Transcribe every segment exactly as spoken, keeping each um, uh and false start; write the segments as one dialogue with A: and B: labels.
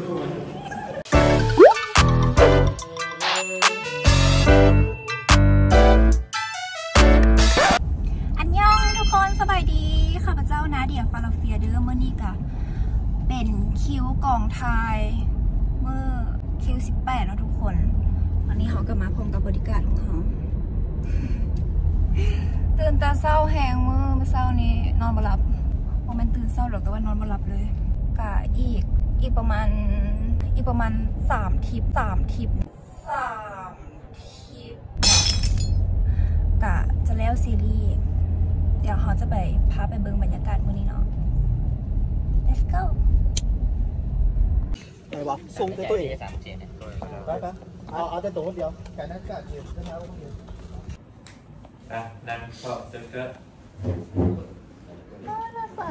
A: อันยองทุกคนสบายดีข้าพเจ้านาเดียฟาลาเฟียเดอร์เมื่อนี้กะเป็นคิวกองไทยเมื่อคิวสิบแปดแล้วทุกคนวันนี้เขาก็มาพร้อมกับบริการของเขาตื่นตาเศร้าแหงมือเมื่อเศร้านี้นอนไม่หลับเพราะมันตื่นเศร้าหรอกแต่ว่านอนไม่หลับเลยกะอีกอีกประมาณอีกประมาณสามทิปสามทิปสามทิปกะจะแล้วซีรีส์เดี๋ยวเขาจะไปพาไปเบิ่งบรรยากาศมื้อนี้เนาะ let's go
B: ไหนวะส่งตัวเองไปไปเอาเอาแต่ตัวคนเดียวการนัดการเดียวจะเท้าคนเดียว
C: อ่ะนั่งชอบเจอเกิด
A: น่าใส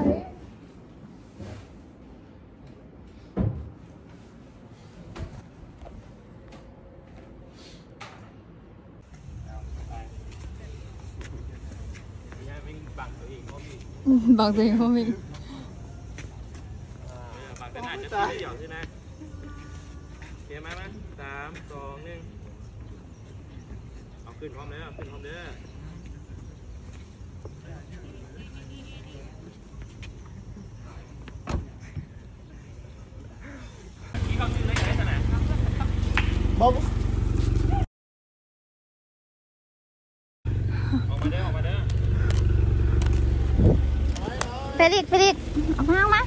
A: บางตัวเองก็มีบางตัวเองก็มี
C: บางตัวอาจจะไม่หย่อนใช่ไหมเตรียมไหมไหมสามสองหนึ่งเอาขึ้นพร้อมเลยเอาขึ้นพร้อมเด้อที่เขาซื้อเล็กๆขนาด
B: บ๊อบ
C: ออกมาเด้อออกมาเด้อ
A: เฟลิกเฟลิกออกมาออกมา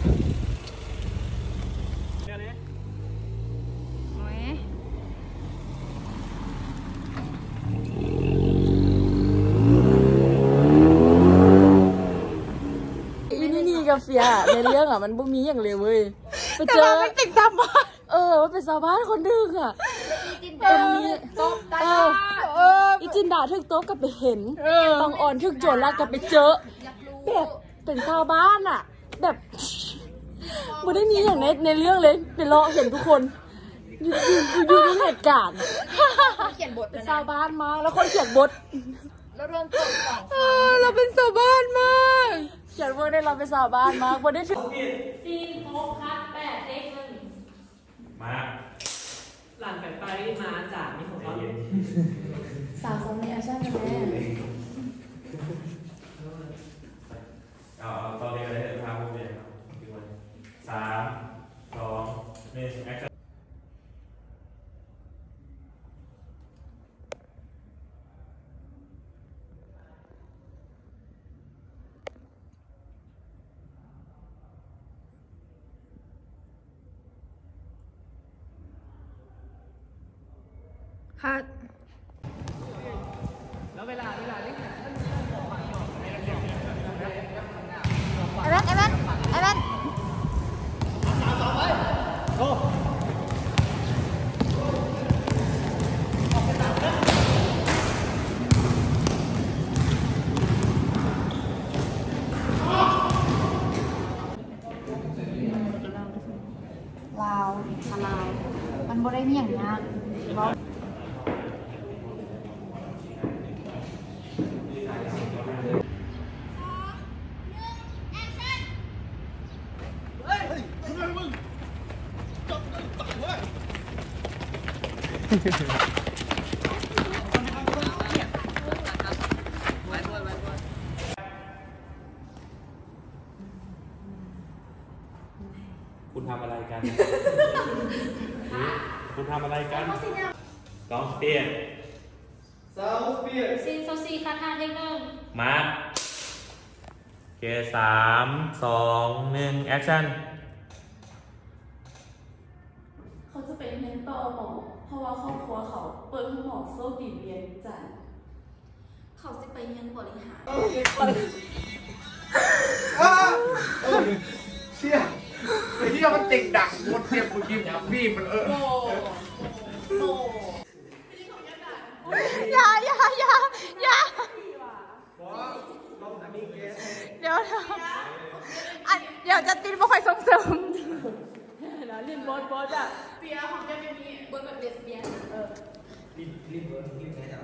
D: กาแฟในเรื่องอ่ะมันบ่มีอย่างเลยเว้ยไปเจอ
A: มันเป็นชาวบ้าน
D: เออมันเป็นชาวบ้านคนนึงอ่ะเป็นมีเอออีจินดาถึงโต๊ะก็ไปเห็นบางอ่อนถึงโจรลัดก็ไปเจอแบบเป็นชาวบ้านอ่ะแบบบ่ได้มีอย่างในในเรื่องเลยไปเลาะเห็นทุกคนอยู่อยู่ในเหตุการณ์
A: เขียนบท
D: เป็นชาวบ้านมาแล้วคนเขียนบท
A: แล้วเรื่องต้นสอง
D: เราเป็นชาวบ้านมากเขียนว่าได้เราเป็นชาวบ้านมากวันนี้
E: ซีหกคัดแปดเอ็กซ์หนึ่ง
C: มา
E: หลังไปปารีสมาจากมีของเรา
D: สาวสองในอาชีพกันแน่
C: เอาเอาตอนนี้เลยพาพวกเด็กสามสองหนึ่งแอคชั่น
A: ค่ะ
E: แล้วเวลาเวลาเล่น
A: ไอ้แว่นไอ้แว่นไอ้แว่นลาวมาลาวมันบ่ได้มีอย่างยาก
C: คุณทำอะไรกันคุณทำอะไรกันสองเปียน
B: สาวเปียน
E: ซีโซซีคัดห้าเทคหนึ่ง
C: มาเคสามสองหนึ่งแอคชั่น
E: เขาจะไปเรียนต่อหมอเพราะว่าครอบครัวเขาเปิดหมอโซ่ดีเรียนจันเขาจะไปเรียนบริหาร
B: เชี่ยไอ้ที่มันติดดักหมดเทียบกูคิดพี่มันเออ
A: อย่าอย่าอย่าอย่าเดี๋ยวอันเดี๋ยวจะติดบ่ค่อยส่งเสริม
E: นะเรียนบอสบอสอ่ะ
A: เปียของจะมีบนแบบเลสเบี้ยนเออรีบรีบรีบไหนอ่ะ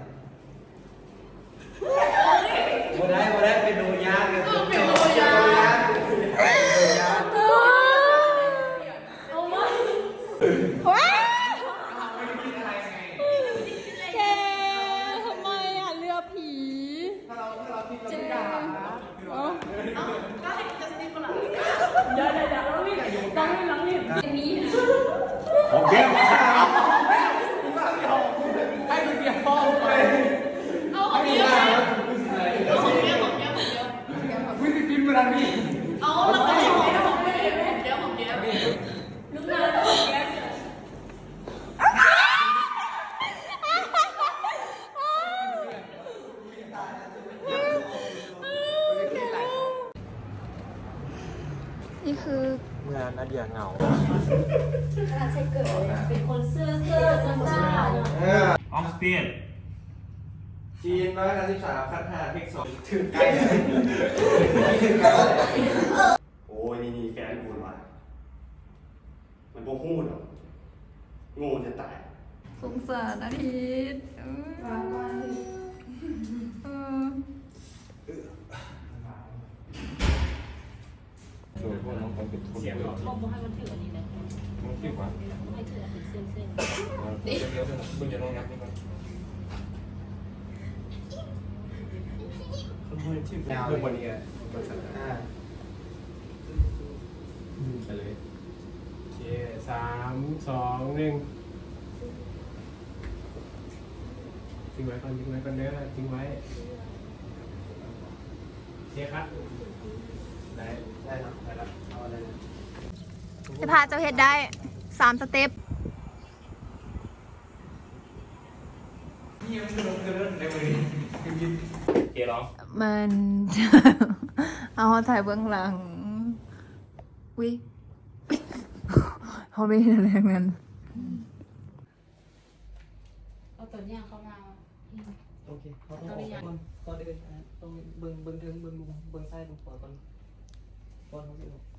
B: บ่ได้บ่ได้เป็นโนยาเลย
A: เป็นโนยา
E: เอาไว้
D: ว้าแกทำไมอ่ะเรือผีเจ๊อ๋อเดี๋ยวเดี๋ยวเรารีบต้องรีบต้องรีบนี้ของแก้วให้มันเบียร์ฟองไปเอาของแก้วเอาของแก้วของแก้วของแก้ววิ่งไปกินเวลานี้เอาเราไม่ได้ของแก้วของแก้วของแก้วของแก้วลูกน้าของแก้ว
A: นี่คือ
C: เมื่อนาเดียเหงา
E: เป็นคนเสื้อเสื้อซ่าซ่า
C: ออสเตรียน
B: จีนร้อยห้าสิบสามขั้นห้าพิกสองถึงไกล
F: โอ้ยนี่นี่แฟนกูว่ะมันโบหูหรอกงูจะตาย
A: สงสารอาทิตย์เออ
C: โดยพวกน้องไปเป็นทุนเสียงหรอมองให้มันถืออันนี้นะมองถือวะให้ถืออันเส้นเส้นเดี๋ยวเดี๋ยวมึงจะลองยับนี่ก่อนยาวเลยวันนี้อ่ะบริษัทอ่าไปเลยโอเคสามสองหนึ่งทิ้งไว้ก่อนทิ้งไว้ก่อนเด้อทิ้งไว้โอเคครับได้ได้ครับได้แล้วเอาอะไรนะ
A: จะพาเจ้าเฮ็ดได้สามสเต็ป
C: นี่ยังไม่ลงเกินในมือกินเกล้อง
A: มัน เอาเขาถ่ายเบื้องหลังวิเขาไม่เห็นอะไรทั้งนั้น
D: เอาตัวเนี้ยเข้ามา
B: โอเคเขาต้องออกก่อนก่อนเดินต้องเบิ้งเบิ้งถึงเบิ้งลุงเบิ้งซ้ายเบิ้งขวาก่อนก่อนเขาจะออก